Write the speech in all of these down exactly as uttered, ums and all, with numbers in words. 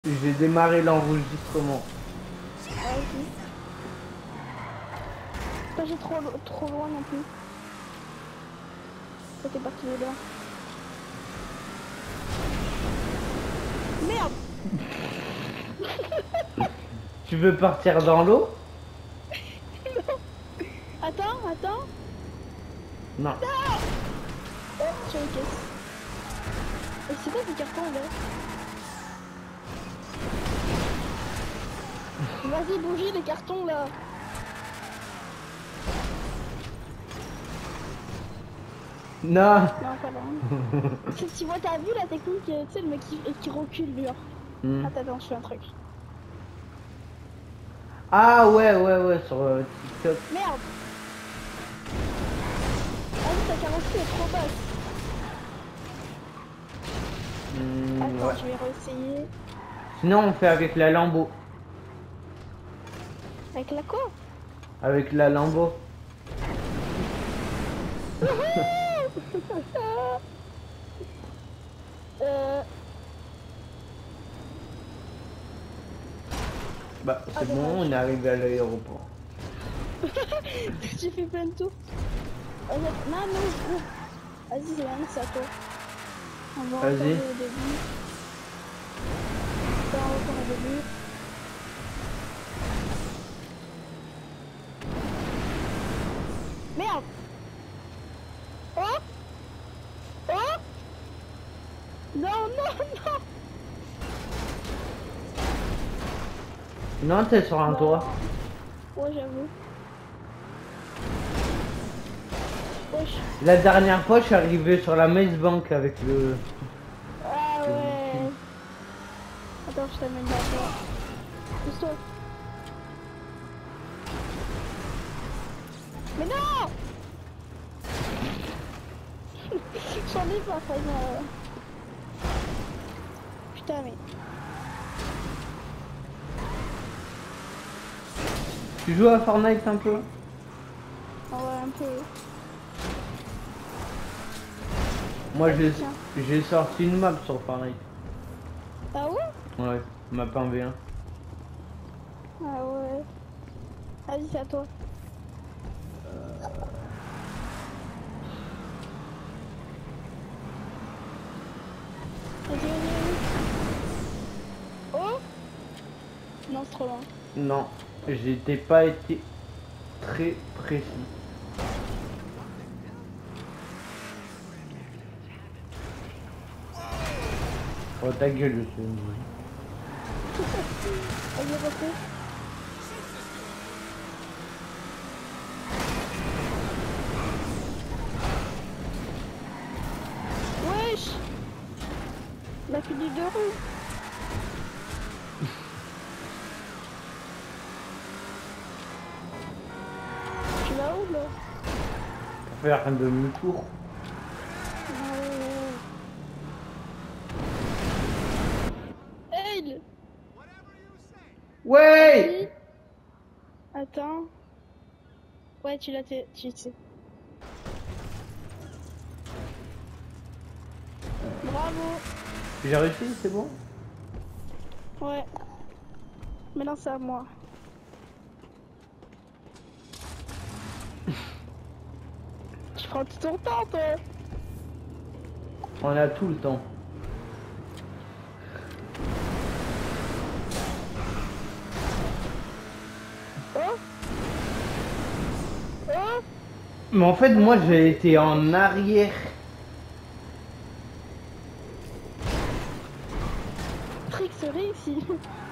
J'ai démarré l'enregistrement. Ah, ok. Pas j'ai trop, trop loin non plus. Ça t'es parti de là. Merde. Tu veux partir dans l'eau? Non. Attends, attends. Non. Non. Oh, sur une caisse. Et c'est quoi ce carton là? Vas-y, bougie les cartons là. Non. Non, pas là. Tu tu vois, t'as vu la technique, tu sais, le mec qui, qui recule lui. Hmm. Attends, attends, je fais un truc. Ah ouais, ouais, ouais, sur euh, TikTok. Merde. Ah oui, ta carrosserie est trop basse. Hmm, Attends, ouais. je vais réessayer. Sinon, on fait avec la Lambo. Avec la quoi? Avec la Lambo. euh... Bah, c'est Ah, bon, dommage. on est arrivé à l'aéroport. J'ai fait plein de tours. Oh, non, non, non. Vas-y, c'est vraiment c'est à toi. On va Vas-y. retourner au début. On va retourner au début. Merde. Oh. Oh. Non, non, non. Non, t'es sur un Non. toit. Ouais, j'avoue. Wesh. La dernière fois, je suis arrivé sur la Maze Bank avec le... Ah ouais. Attends, je t'amène là. Pousse-toi. Mais non. J'en ai pas, ça y est. Putain, mais... Tu joues à Fortnite un peu? Ah ouais, un peu. Moi, j'ai Tiens. j'ai sorti une map sur Fortnite. Ah ouais? Ouais, map un v un. Ah ouais. Vas-y, c'est à toi. Vas-y, vas-y, vas-y. Oh. Non, c'est trop loin. Non, j'étais pas été très précis. Oh ta gueule, je suis... Vas-y, refais. Wesh. La fille du deux roues. Tu vas où là? Pour faire un demi-tour. Hey. Ouais. Attends. Ouais, tu l'as fait. Tu sais. Bravo. J'ai réussi, c'est bon? Ouais. Maintenant c'est à moi. Tu prends tout ton temps, toi. On a tout le temps. Oh. Oh. Mais en fait, moi, j'ai été en arrière. Trick se réussit.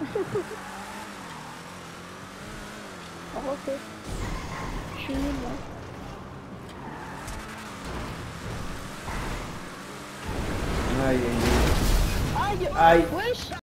On refait. Je suis nulle là. Aïe, aïe, Aïe. aïe. Wesh.